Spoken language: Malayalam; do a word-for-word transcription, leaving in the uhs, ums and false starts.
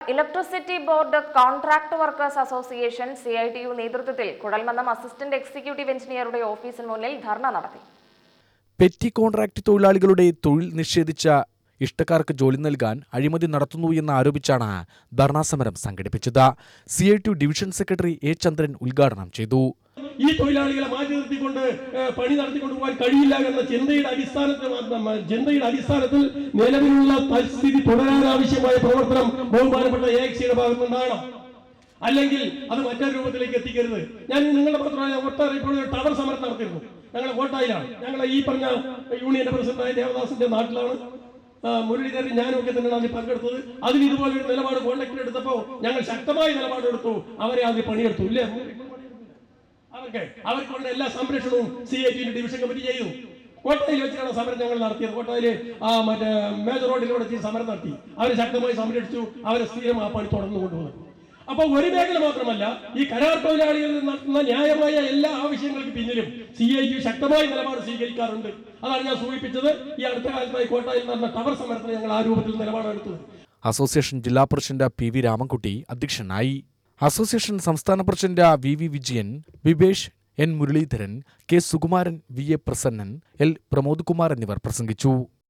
Electricity board contract workers association C I T U നേതൃത്വത്തിൽ കുഴൽമന്ദം അസിസ്റ്റന്റ് എക്സിക്യൂട്ടീവ് എഞ്ചിനീയറുടെ ഓഫീസിന് മുന്നിൽ ധർണ നടത്തി. പെറ്റി കോൺട്രാക്ട് തൊഴിലാളികളുടെ തൊഴിൽ നിഷേധിച്ച ഇഷ്ടക്കാർക്ക് ജോലി നൽകാൻ അഴിമതി നടത്തുന്നു എന്ന് ആരോപിച്ചാണ് ധർണാസമരം സംഘടിപ്പിച്ചത്. C I T U division secretary A Chandran ഉദ്ഘാടനം ചെയ്തു. ഈ തൊഴിലാളികളെ മാറ്റി നിർത്തിക്കൊണ്ട് പണി നടത്തിക്കൊണ്ട് പോകാൻ കഴിയില്ല എന്ന ചിന്തയുടെ അടിസ്ഥാനത്തിൽ ചിന്തയുടെ അടിസ്ഥാനത്തിൽ നിലവിലുള്ള തൽസ്ഥിതി തുടരാനാവശ്യമായ പ്രവർത്തനം ബഹുമാനപ്പെട്ട എ എക്സിയുടെ ഭാഗത്തുനിന്നാണ്. അല്ലെങ്കിൽ അത് മറ്റൊരു രൂപത്തിലേക്ക് എത്തിക്കരുത്. ഞാൻ നിങ്ങളുടെ മാത്രമല്ല ഒട്ടേറെ ഇപ്പോൾ ടവർ സമരം നടത്തിയിരുന്നു. ഞങ്ങൾ കോട്ടായിലാണ്. ഞങ്ങൾ ഈ പറഞ്ഞ യൂണിയന്റെ പ്രസിഡന്റായ ദേവദാസിന്റെ നാട്ടിലാണ്. മുരളീധരൻ ഞാനും ഒക്കെ തന്നെയാണ് അതിൽ പങ്കെടുത്തത്. അതിന് ഇതുപോലൊരു നിലപാട് കോൺട്രാക്ടർ എടുത്തപ്പോൾ ഞങ്ങൾ ശക്തമായ നിലപാടെടുത്തു. അവരെ അതിൽ പണിയെടുത്തു. ഇല്ലേ? അവർക്ക് അവർക്കുള്ള എല്ലാ സംരക്ഷണവും C I T division committee ചെയ്തു. കോട്ടയിൽ വെച്ചിട്ടാണ് സമരം ഞങ്ങൾ നടത്തിയത്. കോട്ടയില് ആ മറ്റേ മേജർ റോഡിലൂടെ സമരം നടത്തി. അവരെ ശക്തമായി സംരക്ഷിച്ചു. അവരെ സ്ഥിരം ആ പണി തുടർന്നു കൊണ്ടുപോകുന്നു. അപ്പൊ ഒരു മേഖല മാത്രമല്ല, ഈ കരാർ തൊഴിലാളികളിൽ നടത്തുന്ന ന്യായമായ എല്ലാ ആവശ്യങ്ങൾക്ക് പിന്നിലും സി ഐ ടി ശക്തമായ നിലപാട് സ്വീകരിക്കാറുണ്ട്. അതാണ് ഞാൻ സൂചിപ്പിച്ചത്. ഈ അടുത്ത കാലത്തായി കോട്ടയിൽ നടന്ന ടവർ സമരത്തിന് ഞങ്ങൾ ആ രൂപത്തിൽ നിലപാടെടുത്തത്. അസോസിയേഷൻ ജില്ലാ പ്രസിഡന്റ് പി വി രാമൻകുട്ടി അധ്യക്ഷനായി. അസോസിയേഷൻ സംസ്ഥാന president V V Vijayan, Vivesh, N Muraleedharan, K Sukumaran, V A Prasannan, L Pramod Kumar എന്നിവർ പ്രസംഗിച്ചു.